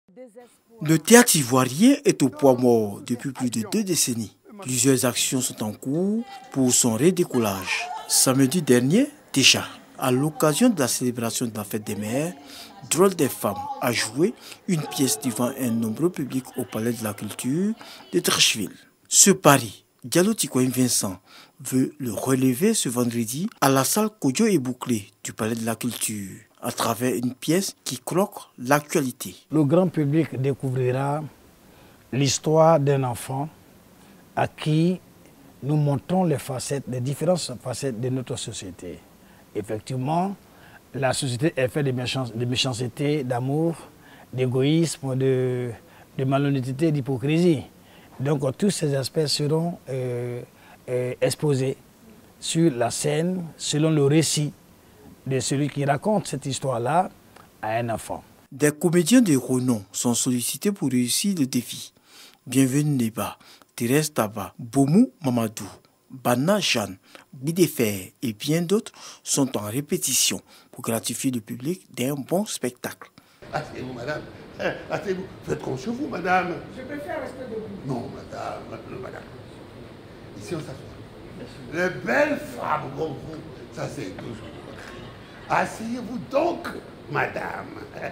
Le théâtre ivoirien est au poids mort depuis plus de 2 décennies. Plusieurs actions sont en cours pour son redécollage. Samedi dernier, déjà, à l'occasion de la célébration de la fête des mères, Drôle des femmes a joué une pièce devant un nombreux public au Palais de la Culture de Treichville. Ce pari, Diallo Tikoin Vincent veut le relever ce vendredi à la salle Kodjo et Bouclé du Palais de la Culture, à travers une pièce qui croque l'actualité. Le grand public découvrira l'histoire d'un enfant à qui nous montrons les différentes facettes de notre société. Effectivement, la société est faite de méchanceté, d'amour, d'égoïsme, de malhonnêteté, d'hypocrisie. Donc tous ces aspects seront exposés sur la scène selon le récit de celui qui raconte cette histoire-là à un enfant. Des comédiens de renom sont sollicités pour réussir le défi. Bienvenue Neba, Thérèse Taba, Bomou Mamadou, Bana Jeanne, Bidéfer et bien d'autres sont en répétition pour gratifier le public d'un bon spectacle. Asseyez-vous, madame. Asseyez-vous. Faites comme chez vous, madame. Je préfère rester debout. Non, madame. Non, madame. Ici, on s'assoit. Les belles femmes comme vous, ça c'est toujours. Asseyez-vous donc, madame.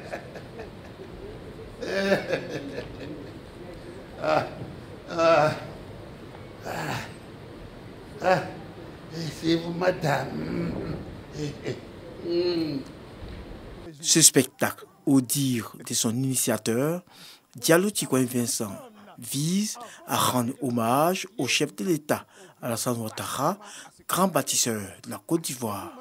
Asseyez-vous, madame. Ce spectacle, au dire de son initiateur, Diallo Tikoin Vincent, vise à rendre hommage au chef de l'État, Alassane Ouattara, grand bâtisseur de la Côte d'Ivoire.